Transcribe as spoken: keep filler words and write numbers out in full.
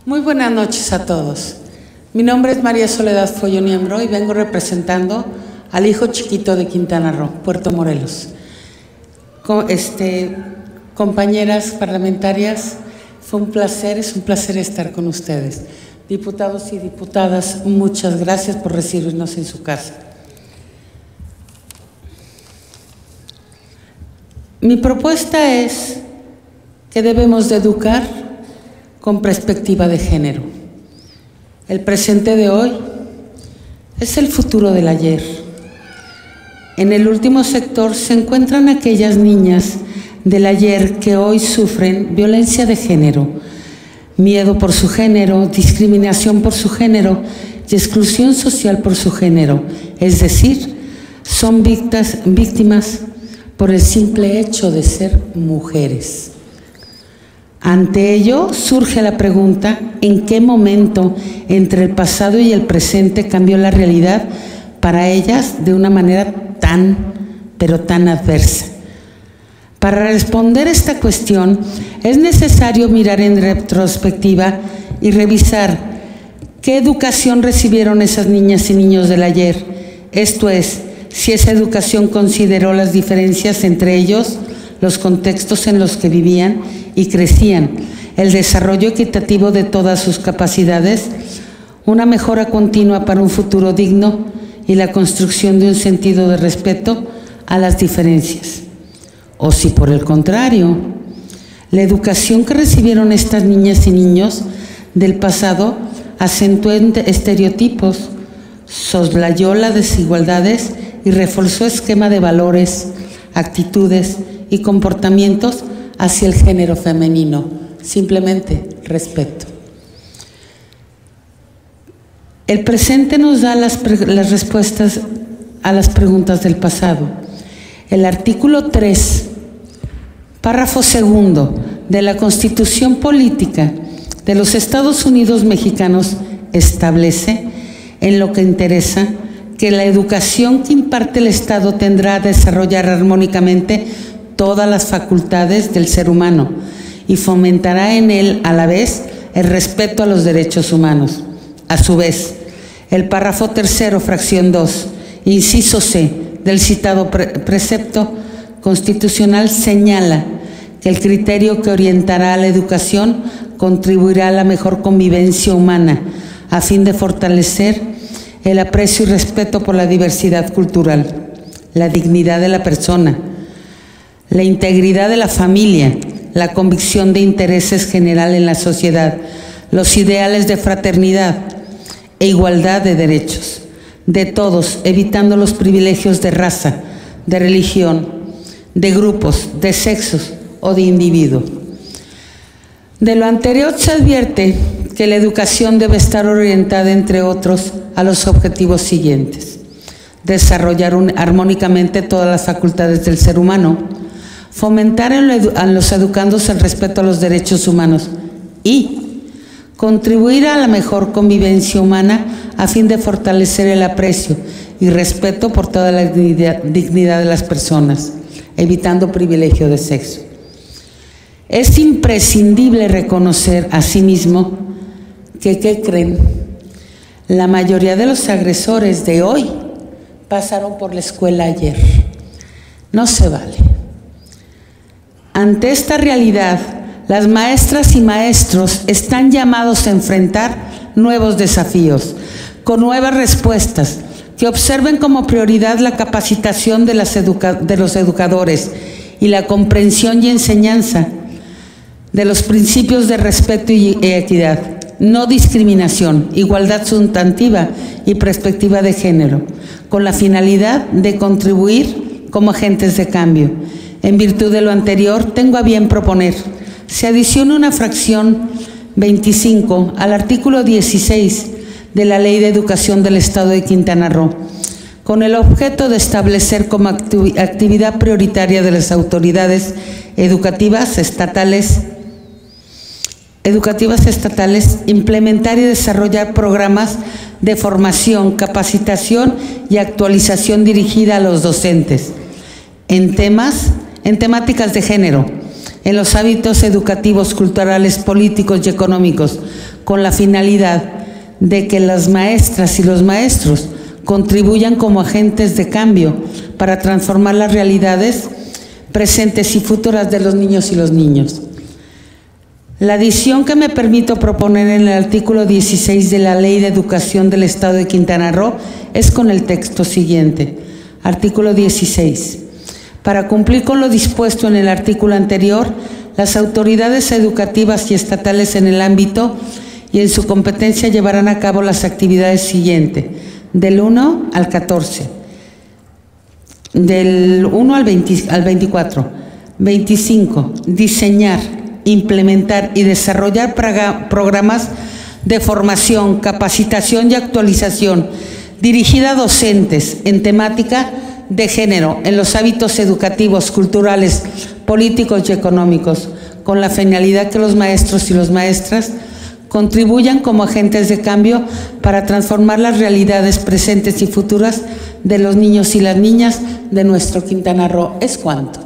Muy buenas noches a todos. Mi nombre es María Soledad Follón Niembro y vengo representando al hijo chiquito de Quintana Roo, Puerto Morelos. Con, este, compañeras parlamentarias, fue un placer, es un placer estar con ustedes. Diputados y diputadas, muchas gracias por recibirnos en su casa. Mi propuesta es que debemos de educar con perspectiva de género. El presente de hoy es el futuro del ayer. En el último sector se encuentran aquellas niñas del ayer que hoy sufren violencia de género, miedo por su género, discriminación por su género y exclusión social por su género, es decir, son víctimas, víctimas por el simple hecho de ser mujeres. Ante ello surge la pregunta, ¿en qué momento entre el pasado y el presente cambió la realidad para ellas de una manera tan, pero tan adversa? Para responder esta cuestión es necesario mirar en retrospectiva y revisar qué educación recibieron esas niñas y niños del ayer, esto es, si esa educación consideró las diferencias entre ellos, los contextos en los que vivían y crecían, el desarrollo equitativo de todas sus capacidades, una mejora continua para un futuro digno y la construcción de un sentido de respeto a las diferencias. O si por el contrario, la educación que recibieron estas niñas y niños del pasado acentuó estereotipos, soslayó las desigualdades y reforzó esquema de valores, actitudes y comportamientos hacia el género femenino, simplemente respeto. El presente nos da las, las respuestas a las preguntas del pasado. El artículo tres, párrafo segundo de la Constitución Política de los Estados Unidos Mexicanos establece, en lo que interesa, que la educación que imparte el Estado tendrá a desarrollar armónicamente todas las facultades del ser humano y fomentará en él a la vez el respeto a los derechos humanos. A su vez, el párrafo tercero, fracción dos, inciso C, del citado pre precepto constitucional señala que el criterio que orientará a la educación contribuirá a la mejor convivencia humana a fin de fortalecer el aprecio y respeto por la diversidad cultural, la dignidad de la persona, la integridad de la familia, la convicción de intereses general en la sociedad, los ideales de fraternidad e igualdad de derechos de todos, evitando los privilegios de raza, de religión, de grupos, de sexos o de individuo. De lo anterior se advierte que la educación debe estar orientada, entre otros, a los objetivos siguientes: desarrollar un, armónicamente todas las facultades del ser humano, fomentar en, lo, en los educandos el respeto a los derechos humanos y contribuir a la mejor convivencia humana a fin de fortalecer el aprecio y respeto por toda la dignidad, dignidad de las personas, evitando privilegio de sexo. Es imprescindible reconocer asimismo que, ¿qué creen? La mayoría de los agresores de hoy pasaron por la escuela ayer. No se vale. Ante esta realidad, las maestras y maestros están llamados a enfrentar nuevos desafíos, con nuevas respuestas, que observen como prioridad la capacitación de, las educa de los educadores y la comprensión y enseñanza de los principios de respeto y equidad, no discriminación, igualdad sustantiva y perspectiva de género, con la finalidad de contribuir como agentes de cambio. En virtud de lo anterior, tengo a bien proponer se adicione una fracción veinticinco al artículo dieciséis de la Ley de Educación del Estado de Quintana Roo, con el objeto de establecer como acti- actividad prioritaria de las autoridades educativas estatales, educativas estatales implementar y desarrollar programas de formación, capacitación y actualización dirigida a los docentes en temas, en temáticas de género, en los hábitos educativos, culturales, políticos y económicos, con la finalidad de que las maestras y los maestros contribuyan como agentes de cambio para transformar las realidades presentes y futuras de los niños y los niños. La adición que me permito proponer en el artículo dieciséis de la Ley de Educación del Estado de Quintana Roo es con el texto siguiente. Artículo dieciséis. Para cumplir con lo dispuesto en el artículo anterior, las autoridades educativas y estatales en el ámbito y en su competencia llevarán a cabo las actividades siguientes, del uno al catorce, del uno al, veinte, al veinticuatro, veinticinco, diseñar, implementar y desarrollar programas de formación, capacitación y actualización dirigida a docentes en temática de género en los hábitos educativos, culturales, políticos y económicos, con la finalidad que los maestros y las maestras contribuyan como agentes de cambio para transformar las realidades presentes y futuras de los niños y las niñas de nuestro Quintana Roo. ¿Es cuánto?